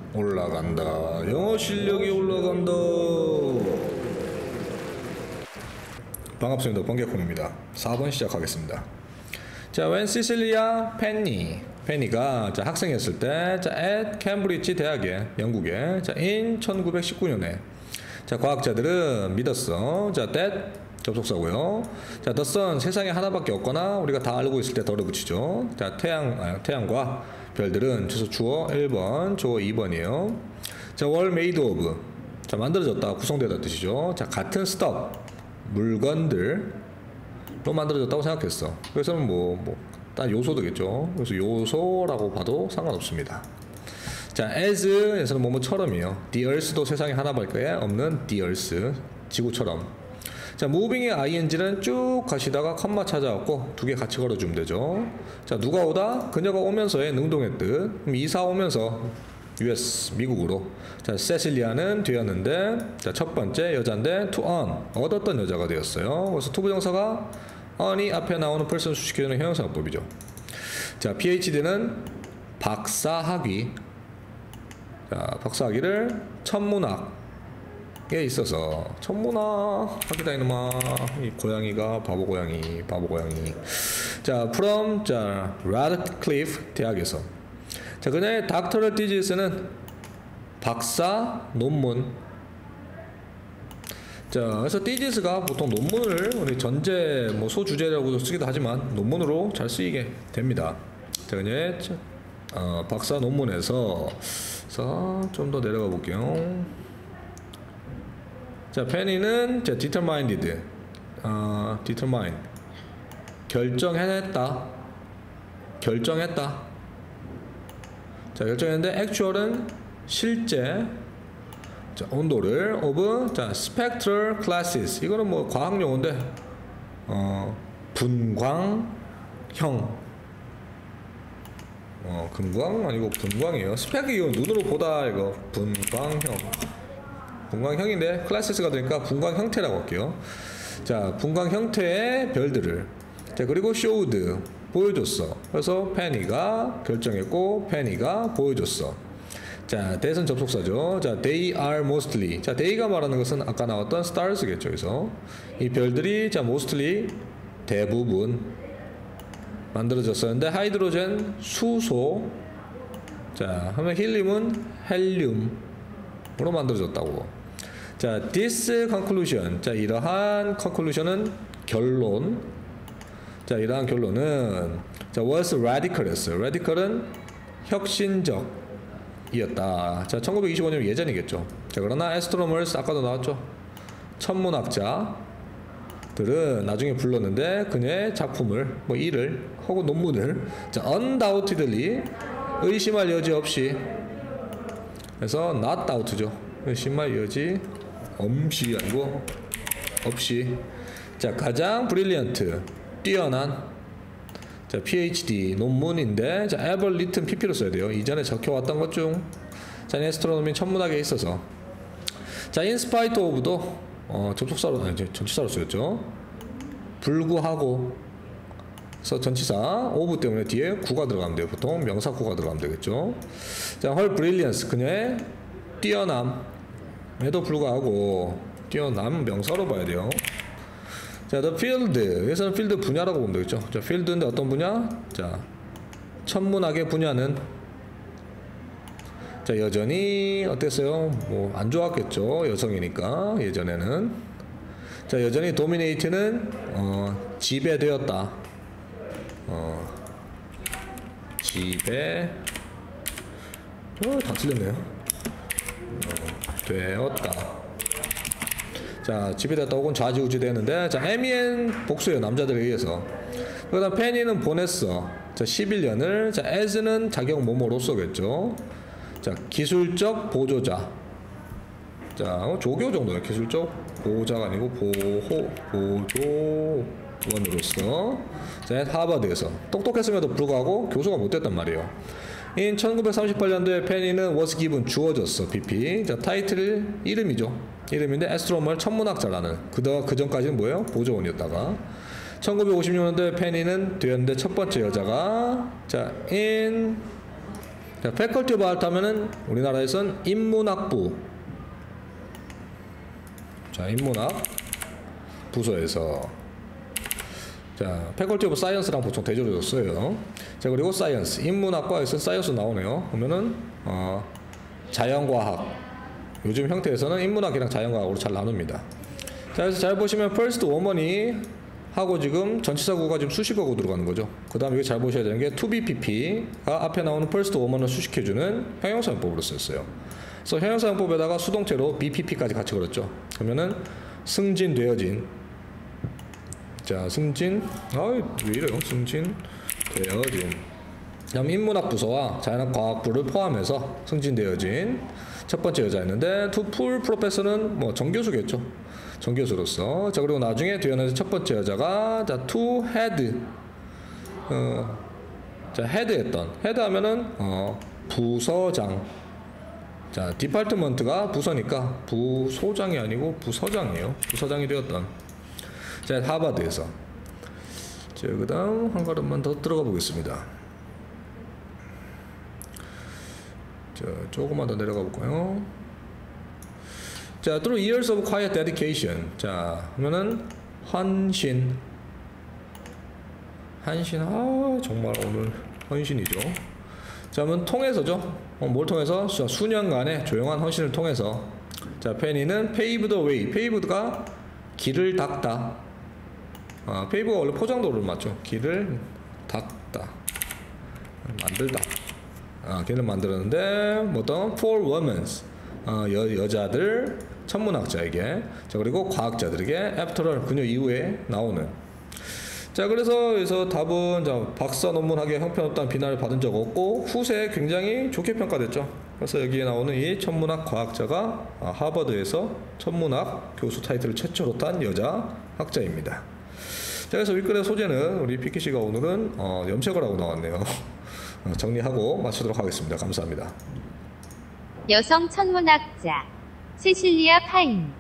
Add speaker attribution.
Speaker 1: 올라간다. 영어 실력이 올라간다. 반갑습니다. 번개콩입니다. 4번 시작하겠습니다. 자, when Cecilia Penny가 자, 학생이었을 때, 자, at 캠브리지 대학에, 영국에, 자, in 1919년에, 자, 과학자들은 믿었어. 자, that 접속사고요. 자, the sun 세상에 하나밖에 없거나 우리가 다 알고 있을 때 덜을 붙이죠. 자, 태양과 별들은 주어 1번, 주어 2번이에요. 자, were made of. 자, 만들어졌다, 구성되다 뜻이죠. 자, 같은 stuff, 물건들로 만들어졌다고 생각했어. 그래서 딱 요소도겠죠. 그래서 요소라고 봐도 상관없습니다. 자, as에서는 뭐뭐처럼이요. the earth도 세상에 하나밖에 없는 the earth, 지구처럼. 자, moving의 ing는 쭉 가시다가 컴마 찾아왔고 두 개 같이 걸어주면 되죠. 자, 누가 오다? 그녀가 오면서의 능동의 뜻. 그럼 이사 오면서 US, 미국으로. 자, 세실리아는 되었는데, 자, 첫 번째 여자인데 to earn, 얻었던 여자가 되었어요. 그래서 투부정사가 earn이 앞에 나오는 person 수식해주는 형용사법이죠. 자, PhD는 박사학위. 자, 박사학위를 천문학에 있어서 천문학 학이다 이놈아. 이 고양이가 바보 고양이. 자, from 자 Radcliffe 대학에서. 자, 그녀의 doctoral thesis,는 박사 논문. 자, 그래서 thesis,가 보통 논문을 우리 전제 소주제라고도 쓰기도 하지만 논문으로 잘 쓰이게 됩니다. 자, 그녀의 박사 논문에서 좀 더 내려가 볼게요. 자, 페니는 자, determined, 결정했다. 자, 결정했는데 actual은 실제. 자, 온도를 of 자, spectral classes. 이거는 뭐 과학 용어인데 분광형. 금광 아니고 분광이에요. 스펙이 이거 눈으로 보다 이거 분광형인데 클래시스가 되니까 분광 형태라고 할게요. 자, 분광 형태의 별들을. 자, 그리고 showed 보여줬어. 그래서 페니가 결정했고 페니가 보여줬어. 자, that은 접속사죠. 자, they are mostly. 자, they가 말하는 것은 아까 나왔던 stars겠죠. 그래서 이 별들이 자 mostly 대부분 만들어졌었는데 하이드로젠 수소. 자, 하면 힐륨은 헬륨으로 만들어졌다고. 자, this conclusion. 자, 이러한 conclusion은 결론. 자, 이러한 결론은 자, was radical했어요. radical은 혁신적이었다. 자, 1925년 예전이겠죠. 자, 그러나 astronomers 아까도 나왔죠. 천문학자들은 나중에 불렀는데 그녀의 작품을 일을 혹은 논문을 자, undoubtedly 의심할 여지 없이. 그래서 not doubt죠. 의심할 여지 없이 아니고 없이. 자, 가장 brilliant 뛰어난 자, PhD 논문인데 자, ever written PP로 써야 돼요. 이전에 적혀왔던 것 중 자, astronomy 천문학에 있어서. 자, in spite of도 접속사로 전치사로 쓰였죠. 불구하고. 그래서 전치사 of 때문에 뒤에 구가 들어가면 돼요. 보통 명사 구가 들어가면 되겠죠. 자, her brilliance 그녀의 뛰어남에도 불구하고. 뛰어남 명사로 봐야 돼요. 자, the field 여기서는 field 분야라고 보면 되겠죠. 자, field인데 어떤 분야? 자, 천문학의 분야는 자, 여전히 어땠어요? 안 좋았겠죠. 여성이니까 예전에는. 자, 여전히 dominate는 지배되었다. 다 틀렸네요. 되었다. 자, 지배됐다 혹은 좌지우지 되는데 자, 에미엔 복수예요. 남자들에 의해서. 그 다음 페니는 보냈어. 자, 11년을. 자, as는 자격 뭐뭐로서겠죠. 자, 기술적 보조자. 자, 조교 정도는 기술적 보호자가 아니고 보조원으로서. 자, 하버드에서 똑똑했음에도 불구하고 교수가 못됐단 말이에요. in 1938년도에 페니는 was given 주어졌어. BP. 자, 타이틀 이름이죠. 이름인데 astronomer 천문학자라는. 그 전까지는 뭐예요? 보조원이었다가 1956년도에 페니는 되었는데 첫 번째 여자가 자, in 자, 패컬티 오브 아트 하면은 우리나라에선 인문학부. 자, 인문학 부서에서 자, 패컬티 오브 사이언스랑 보통 대조를 써요. 자, 그리고 사이언스, 인문학과에서 사이언스 나오네요. 그러면은 자연과학. 요즘 형태에서는 인문학이랑 자연과학으로 잘 나눕니다. 자, 그래서 잘 보시면 first woman이 하고 지금 전치사구가 지금 수식어고 들어가는 거죠. 그 다음 여기 잘 보셔야 되는 게 to be pp가 앞에 나오는 first woman을 수식해주는 형용사용법으로 썼어요. 그래서 형용사용법에다가 수동태로 bpp까지 같이 걸었죠. 그러면은 승진되어진. 자, 승진. 왜 이래요? 승진되어진. 그다음 인문학 부서와 자연과학부를 포함해서 승진되어진 첫 번째 여자였는데 to full professor는 뭐 정교수겠죠. 정교수로서. 자, 그리고 나중에 되어낸 첫 번째 여자가 자, to head. 자, 헤드했던. 헤드 하면은 부서장. 자, 디파트먼트가 부서니까 부소장이 아니고 부서장이에요. 부서장이 되었던. 자, 하버드에서. 자, 그다음 한 걸음만 더 들어가 보겠습니다. 자, 조금만 더 내려가 볼까요? 자, through years of quiet dedication. 자, 그러면은 헌신. 정말 오늘 헌신이죠. 자, 그러면 통해서죠. 뭘 통해서? 수년간의 조용한 헌신을 통해서. 자, 페니는 pave the way. pave가 길을 닦다. pave가 원래 포장도를 맞죠. 길을 닦다. 만들다. 길을 만들었는데 어떤 for women. 여자들 천문학자에게. 자, 그리고 과학자들에게 after all 그녀 이후에 나오는. 자, 그래서 답은 자, 박사 논문하기에 형편없다는 비난을 받은 적 없고 후세에 굉장히 좋게 평가됐죠. 그래서 여기에 나오는 이 천문학 과학자가 하버드에서 천문학 교수 타이틀을 최초로 딴 여자 학자입니다. 자, 그래서 윗글의 소재는 우리 피키 씨가 오늘은 염색을 하고 나왔네요. 정리하고 마치도록 하겠습니다. 감사합니다.
Speaker 2: 여성 천문학자 세실리아 파인